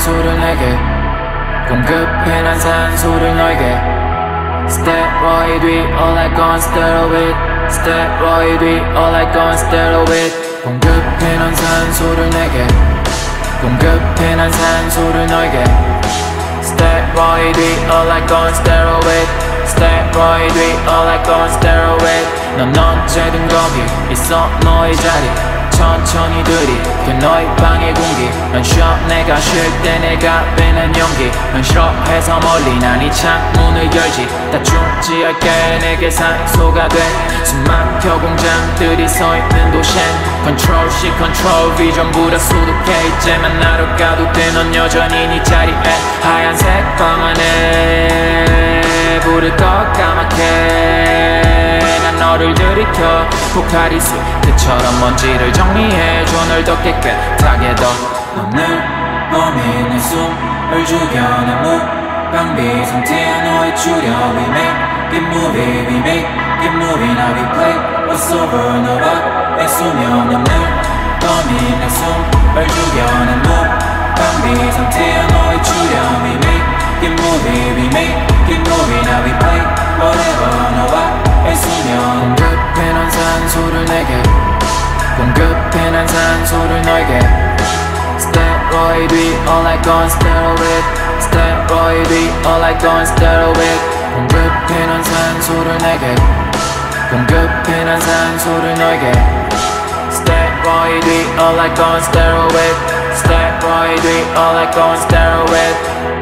산소를 내게 공급해 난 산소를 너에게 Steroid we all like on steroid Steroid we all like on steroid 공급해 난 산소를 내게 공급해 난 산소를 너에게 Steroid we all like on steroid Steroid we all like on steroid 넌 언제든 거기 있어 너의 자리 천천히 들이켜 너의 방의 공기 넌 쉬어 내가 쉴 때 내가 빼는 연기 넌 싫어해서 멀리 난 이 창문을 열지 다중지 않게 내게 산소가 돼 숨막혀 공장들이 서있는 도시엔 Control C Control V 전부 다 소독해 이제 만나러 가도 돼 넌 여전히 네 자리에 하얀색 방 안에 불을 꺼 까맣게 난 너를 들이켜 포카리 숲들처럼 먼지를 정리해줘 널 더 깨끗하게 더 오늘 봄이 내 숨을 죽여 내 무방비 상태야 너의 주려 We make it movie We make it movie Now we play what's over 너와 내 수면 오늘 봄이 내 숨을 죽여 내 무방비 상태야 너의 주려 We make it movie We make it movie Now we play whatever 너와 내 수면 공급해 난 산소를 내게 공급해 난 산소를 너에게 Steroid we all like on steroid Steroid we all like on steroid 공급해 난 산소를 내게 공급해 난 산소를 너에게 Steroid we all like on steroid Steroid we all like on steroid